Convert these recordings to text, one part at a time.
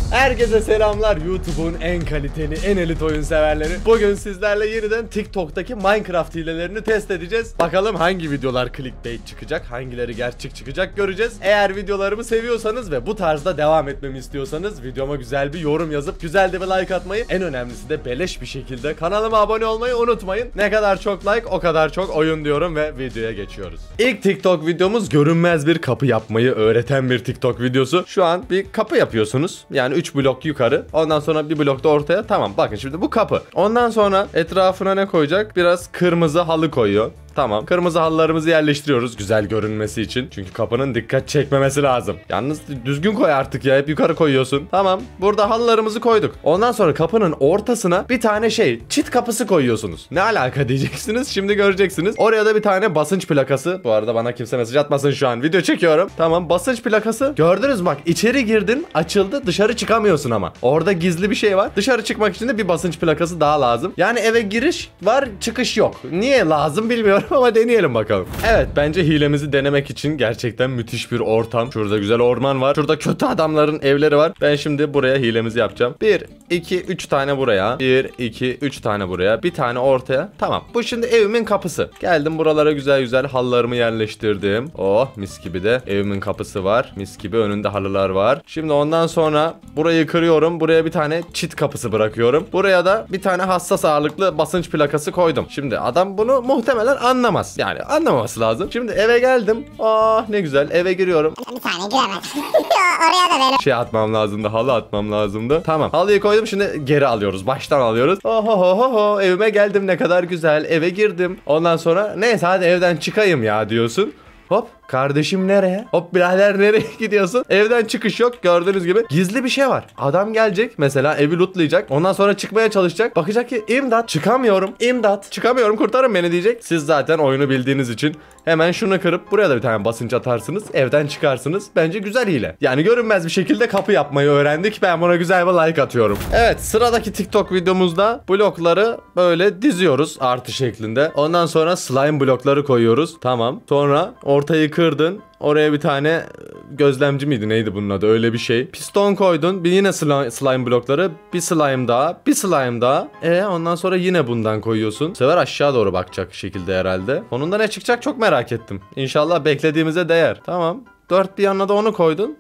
Herkese selamlar, YouTube'un en kaliteli, en elit oyun severleri. Bugün sizlerle yeniden TikTok'taki Minecraft hilelerini test edeceğiz. Bakalım hangi videolar clickbait çıkacak, hangileri gerçek çıkacak göreceğiz. Eğer videolarımı seviyorsanız ve bu tarzda devam etmemi istiyorsanız videoma güzel bir yorum yazıp güzel de bir like atmayı, en önemlisi de beleş bir şekilde kanalıma abone olmayı unutmayın. Ne kadar çok like o kadar çok oyun diyorum ve videoya geçiyoruz. İlk TikTok videomuz görünmez bir kapı yapmayı öğreten bir TikTok videosu. Şu an bir kapı yapıyorsunuz. Yani 3 blok yukarı. Ondan sonra bir blok da ortaya. Tamam, bakın şimdi bu kapı. Ondan sonra etrafına ne koyacak? Biraz kırmızı halı koyuyor. Tamam. Kırmızı halılarımızı yerleştiriyoruz güzel görünmesi için. Çünkü kapının dikkat çekmemesi lazım. Yalnız düzgün koy artık ya. Hep yukarı koyuyorsun. Tamam. Burada halılarımızı koyduk. Ondan sonra kapının ortasına bir tane çit kapısı koyuyorsunuz. Ne alaka diyeceksiniz. Şimdi göreceksiniz. Oraya da bir tane basınç plakası. Bu arada bana kimse mesaj atmasın şu an. Video çekiyorum. Tamam. Basınç plakası. Gördünüz bak. İçeri girdin. Açıldı. Dışarı çıkamıyorsun ama. Orada gizli bir şey var. Dışarı çıkmak için de bir basınç plakası daha lazım. Yani eve giriş var. Çıkış yok. Niye lazım bilmiyorum ama deneyelim bakalım. Evet, bence hilemizi denemek için gerçekten müthiş bir ortam. Şurada güzel orman var. Şurada kötü adamların evleri var. Ben şimdi buraya hilemizi yapacağım. 1, 2, 3 tane buraya. 1, 2, 3 tane buraya. Bir tane ortaya. Tamam. Bu şimdi evimin kapısı. Geldim buralara güzel güzel halılarımı yerleştirdim. Oh, mis gibi de evimin kapısı var. Mis gibi önünde halılar var. Şimdi ondan sonra burayı kırıyorum. Buraya bir tane çit kapısı bırakıyorum. Buraya da bir tane hassas ağırlıklı basınç plakası koydum. Şimdi adam bunu muhtemelen anlamaz. Yani anlamaması lazım. Şimdi eve geldim. Ah, ne güzel. Eve giriyorum. Bir tane giremez. Oraya da böyle Atmam lazımdı. Halı atmam lazımdı. Tamam. Halıyı koydum. Şimdi geri alıyoruz. Baştan alıyoruz. Oho. Evime geldim. Ne kadar güzel. Eve girdim. Ondan sonra neyse hadi evden çıkayım ya diyorsun. Hop, kardeşim nereye? Hop birader nereye gidiyorsun? Evden çıkış yok, gördüğünüz gibi. Gizli bir şey var. Adam gelecek mesela, evi lootlayacak. Ondan sonra çıkmaya çalışacak. Bakacak ki imdat, çıkamıyorum. İmdat, çıkamıyorum, kurtarın beni diyecek. Siz zaten oyunu bildiğiniz için hemen şunu kırıp buraya da bir tane basınç atarsınız. Evden çıkarsınız. Bence güzel hile. Yani görünmez bir şekilde kapı yapmayı öğrendik. Ben buna güzel bir like atıyorum. Evet, sıradaki TikTok videomuzda blokları böyle diziyoruz artı şeklinde. Ondan sonra slime blokları koyuyoruz. Tamam. Sonra ortayı kırdın. Oraya bir tane gözlemci miydi neydi bunun adı, öyle bir şey. Piston koydun. Bir yine slime blokları. Bir slime daha. Bir slime daha. Ondan sonra yine bundan koyuyorsun. Bu sefer aşağı doğru bakacak şekilde herhalde. Onun da ne çıkacak çok merak ettim. İnşallah beklediğimize değer. Tamam. Dört bir yanına da onu koydun.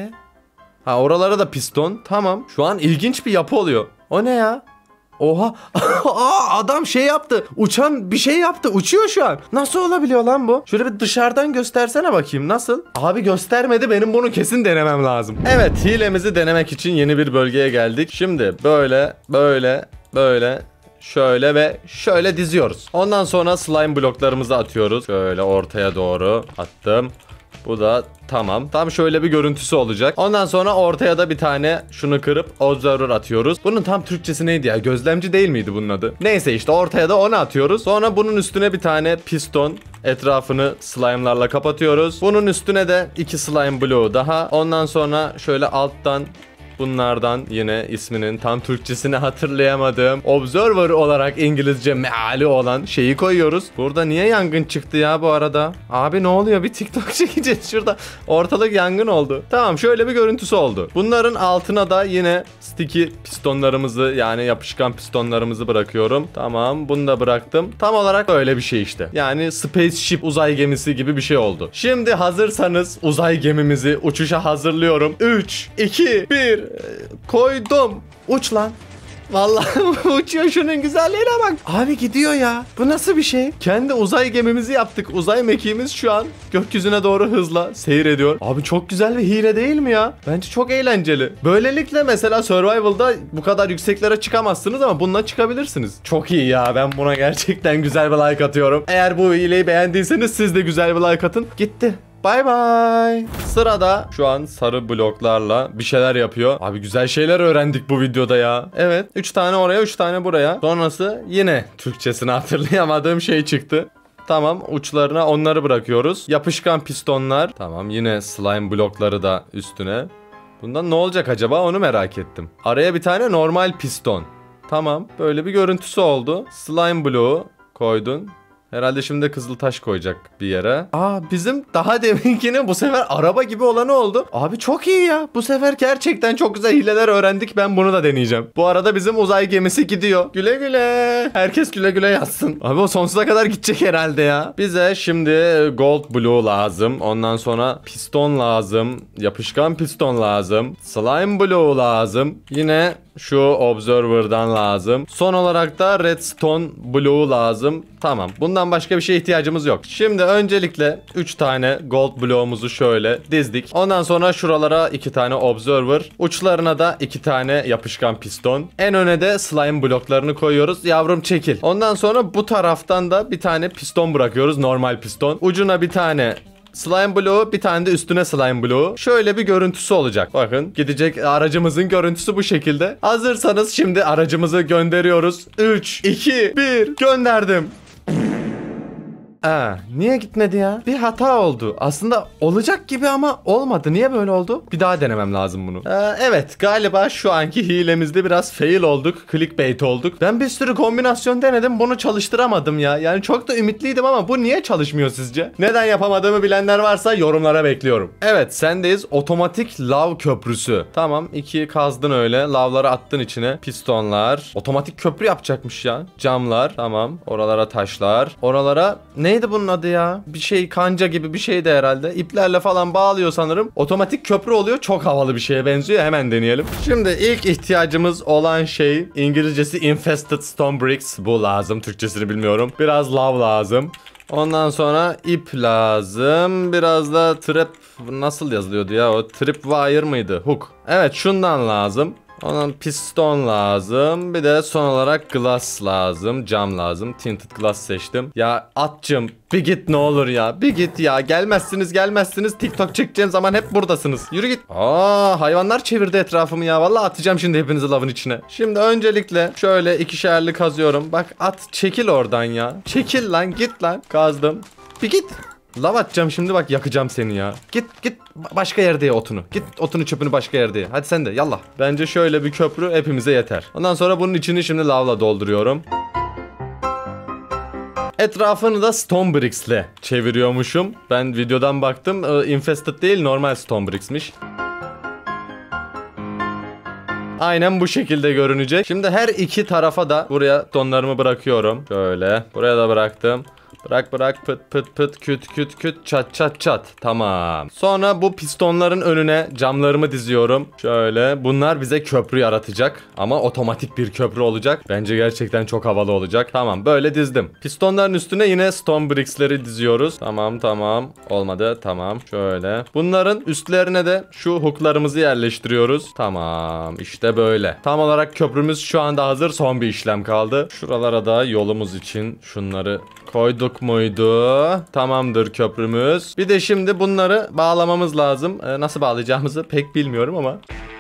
Ha, oralara da piston. Tamam. Şu an ilginç bir yapı oluyor. O ne ya? Oha. Adam yaptı. Uçan bir şey yaptı. Uçuyor şu an. Nasıl olabiliyor lan bu? Şöyle bir dışarıdan göstersene bakayım. Nasıl? Abi göstermedi. Benim bunu kesin denemem lazım. Evet, hilemizi denemek için yeni bir bölgeye geldik. Şimdi böyle şöyle ve şöyle diziyoruz. Ondan sonra slime bloklarımızı atıyoruz. Şöyle ortaya doğru attım. Bu da tamam. Tam şöyle bir görüntüsü olacak. Ondan sonra ortaya da bir tane şunu kırıp observer atıyoruz. Bunun tam Türkçesi neydi ya? Gözlemci değil miydi bunun adı? Neyse işte ortaya da onu atıyoruz. Sonra bunun üstüne bir tane piston, etrafını slime'larla kapatıyoruz. Bunun üstüne de 2 slime bloğu daha. Ondan sonra şöyle alttan bunlardan yine isminin tam Türkçesini hatırlayamadığım observer olarak İngilizce meali olan şeyi koyuyoruz. Burada niye yangın çıktı ya bu arada? Abi ne oluyor? Bir TikTok çekeceğiz şurada. Ortalık yangın oldu. Tamam, şöyle bir görüntüsü oldu. Bunların altına da yine sticky pistonlarımızı, yani yapışkan pistonlarımızı bırakıyorum. Tamam, bunu da bıraktım. Tam olarak öyle bir şey işte. Yani spaceship, uzay gemisi gibi bir şey oldu. Şimdi hazırsanız uzay gemimizi uçuşa hazırlıyorum. 3, 2, 1 koydum. Uç lan. Vallahi uçuyor, şunun güzelliğine bak. Abi gidiyor ya. Bu nasıl bir şey? Kendi uzay gemimizi yaptık. Uzay mekiğimiz şu an gökyüzüne doğru hızla seyrediyor. Abi çok güzel bir hile değil mi ya? Bence çok eğlenceli. Böylelikle mesela Survival'da bu kadar yükseklere çıkamazsınız ama bununla çıkabilirsiniz. Çok iyi ya. Ben buna gerçekten güzel bir like atıyorum. Eğer bu hileyi beğendiyseniz siz de güzel bir like atın. Gitti. Bye bye. Sırada şu an sarı bloklarla bir şeyler yapıyor. Abi güzel şeyler öğrendik bu videoda ya. Evet. 3 tane oraya, 3 tane buraya. Sonrası yine Türkçesini hatırlayamadığım şey çıktı. Tamam, uçlarına onları bırakıyoruz. Yapışkan pistonlar. Tamam, yine slime blokları da üstüne. Bundan ne olacak acaba, onu merak ettim. Araya bir tane normal piston. Tamam, böyle bir görüntüsü oldu. Slime bloğu koydun. Herhalde şimdi kızıl taş koyacak bir yere. Bizim daha deminkinin bu sefer araba gibi olanı oldu. Abi çok iyi ya. Bu sefer gerçekten çok güzel hileler öğrendik. Ben bunu da deneyeceğim. Bu arada bizim uzay gemisi gidiyor. Güle güle. Herkes güle güle yazsın. Abi o sonsuza kadar gidecek herhalde ya. Bize şimdi gold blue lazım. Ondan sonra piston lazım. Yapışkan piston lazım. Slime blue lazım. Yine şu observer'dan lazım. Son olarak da redstone blue lazım. Tamam. Bundan başka bir şeye ihtiyacımız yok. Şimdi öncelikle 3 tane gold bloğumuzu şöyle dizdik. Ondan sonra şuralara 2 tane observer. Uçlarına da 2 tane yapışkan piston. En öne de slime bloklarını koyuyoruz. Yavrum çekil. Ondan sonra bu taraftan da bir tane piston bırakıyoruz. Normal piston. Ucuna bir tane slime bloğu, bir tane de üstüne slime bloğu. Şöyle bir görüntüsü olacak. Bakın gidecek aracımızın görüntüsü bu şekilde. Hazırsanız şimdi aracımızı gönderiyoruz. 3, 2, 1 gönderdim. Niye gitmedi ya? Bir hata oldu. Aslında olacak gibi ama olmadı. Niye böyle oldu? Bir daha denemem lazım bunu. Evet, galiba şu anki hilemizde biraz fail olduk. Clickbait olduk. Ben bir sürü kombinasyon denedim. Bunu çalıştıramadım ya. Yani çok da ümitliydim ama bu niye çalışmıyor sizce? Neden yapamadığımı bilenler varsa yorumlara bekliyorum. Evet, sendeyiz. Otomatik lav köprüsü. Tamam, 2 kazdın öyle. Lavları attın içine. Pistonlar. Otomatik köprü yapacakmış ya. Camlar. Tamam. Oralara taşlar. Oralara neydi bunun adı ya? Bir şey, kanca gibi bir şeydi herhalde. İplerle falan bağlıyor sanırım. Otomatik köprü oluyor. Çok havalı bir şeye benziyor. Hemen deneyelim. Şimdi ilk ihtiyacımız olan şey, İngilizcesi infested stone bricks. Bu lazım. Türkçesini bilmiyorum. Biraz lav lazım. Ondan sonra ip lazım. Biraz da trap, nasıl yazılıyordu ya o? Tripwire mıydı? Hook. Evet, şundan lazım. Ondan piston lazım. Bir de son olarak glass lazım. Cam lazım. Tinted glass seçtim. Ya atçım bir git ne olur ya. Bir git ya. Gelmezsiniz. TikTok çekeceğim zaman hep buradasınız. Yürü git. Hayvanlar çevirdi etrafımı ya. Vallahi atacağım şimdi hepinizi lavın içine. Şimdi öncelikle şöyle 2'şerli kazıyorum. Bak at, çekil oradan ya. Çekil lan, git lan. Kazdım. Bir git. Lav atacağım şimdi, bak yakacağım seni ya. Git başka yerde ye otunu. Git otunu çöpünü başka yerde ye. Hadi sen de yallah. Bence şöyle bir köprü hepimize yeter. Ondan sonra bunun içini şimdi lavla dolduruyorum. Etrafını da stone bricks'le çeviriyormuşum. Ben videodan baktım. Infested değil, normal stone bricks'miş. Aynen bu şekilde görünecek. Şimdi her iki tarafa da buraya tonlarımı bırakıyorum. Şöyle. Buraya da bıraktım. Bırak pıt küt çat. Tamam. Sonra bu pistonların önüne camlarımı diziyorum. Şöyle. Bunlar bize köprü yaratacak. Ama otomatik bir köprü olacak. Bence gerçekten çok havalı olacak. Tamam, böyle dizdim. Pistonların üstüne yine stone bricks'leri diziyoruz. Tamam. Olmadı. Tamam. Şöyle. Bunların üstlerine de şu hooklarımızı yerleştiriyoruz. Tamam. İşte böyle. Tam olarak köprümüz şu anda hazır. Son bir işlem kaldı. Şuralara da yolumuz için şunları koyduk muydu? Tamamdır köprümüz. Bir de şimdi bunları bağlamamız lazım. Nasıl bağlayacağımızı pek bilmiyorum ama.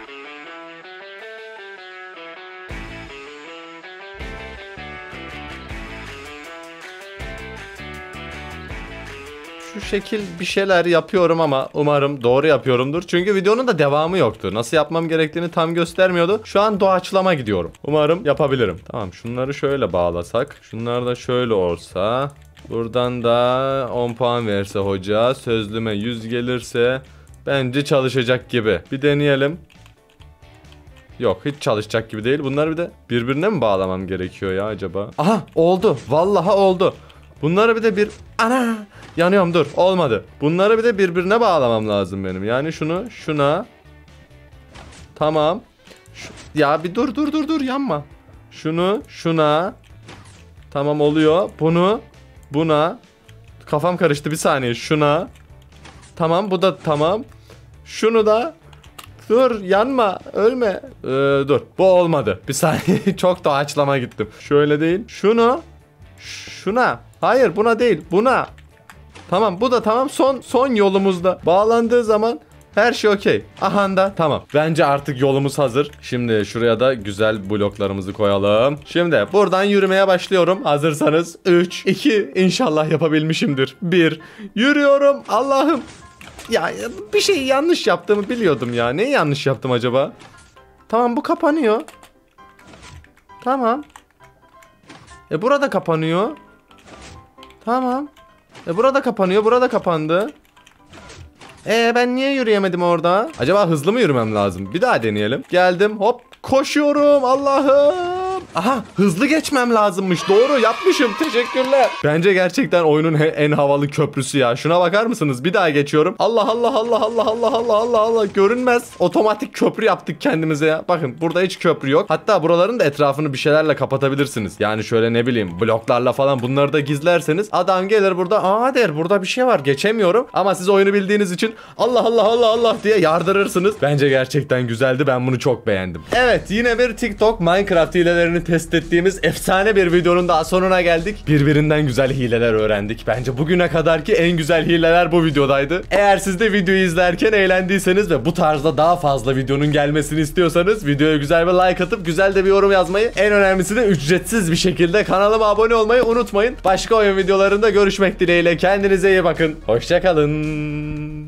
Şu şekil bir şeyler yapıyorum ama umarım doğru yapıyorumdur. Çünkü videonun da devamı yoktu. Nasıl yapmam gerektiğini tam göstermiyordu. Şu an doğaçlama gidiyorum. Umarım yapabilirim. Tamam, şunları şöyle bağlasak. Şunlar da şöyle olsa. Buradan da 10 puan verse hoca. Sözlüme 100 gelirse bence çalışacak gibi. Bir deneyelim. Yok, hiç çalışacak gibi değil. Bunları bir de birbirine mi bağlamam gerekiyor ya acaba? Aha, oldu. Vallahi oldu. Bunları bir de ana! Yanıyorum, dur. Olmadı. Bunları bir de birbirine bağlamam lazım benim. Yani şunu şuna. Tamam. Ya bir dur yanma. Şunu şuna. Tamam, oluyor. Bunu buna. Kafam karıştı, bir saniye. Şuna. Tamam, bu da tamam. Şunu da. Dur, yanma, ölme. Dur, bu olmadı. Bir saniye. Çok doğaçlama gittim. Şöyle değil. Şuna. Hayır, buna değil. Buna. Tamam, bu da tamam. Son yolumuzda. Bağlandığı zaman her şey okey. Aha da tamam. Bence artık yolumuz hazır. Şimdi şuraya da güzel bloklarımızı koyalım. Şimdi buradan yürümeye başlıyorum. Hazırsanız 3, 2, inşallah yapabilmişimdir. 1, yürüyorum. Allah'ım. Ya bir şey yanlış yaptığımı biliyordum ya. Neyi yanlış yaptım acaba? Tamam, bu kapanıyor. Tamam. Burada kapanıyor. Tamam. Burada kapanıyor. Burada kapandı. Ben niye yürüyemedim orada? Acaba hızlı mı yürümem lazım? Bir daha deneyelim. Geldim. Hop. Koşuyorum. Allah'ım. Aha, hızlı geçmem lazımmış. Doğru yapmışım. Teşekkürler. Bence gerçekten oyunun en havalı köprüsü ya. Şuna bakar mısınız? Bir daha geçiyorum. Allah Allah Allah Allah Allah Allah Allah Allah. Görünmez. Otomatik köprü yaptık kendimize ya. Bakın burada hiç köprü yok. Hatta buraların da etrafını bir şeylerle kapatabilirsiniz. Yani şöyle ne bileyim bloklarla falan bunları da gizlerseniz adam gelir burada. Aa der burada bir şey var. Geçemiyorum. Ama siz oyunu bildiğiniz için Allah Allah Allah Allah diye yardırırsınız. Bence gerçekten güzeldi. Ben bunu çok beğendim. Evet, yine bir TikTok Minecraft hilelerini test ettiğimiz efsane bir videonun daha sonuna geldik. Birbirinden güzel hileler öğrendik. Bence bugüne kadarki en güzel hileler bu videodaydı. Eğer siz de videoyu izlerken eğlendiyseniz ve bu tarzda daha fazla videonun gelmesini istiyorsanız videoya güzel bir like atıp güzel de bir yorum yazmayı, en önemlisi de ücretsiz bir şekilde kanalıma abone olmayı unutmayın. Başka oyun videolarında görüşmek dileğiyle. Kendinize iyi bakın. Hoşça kalın.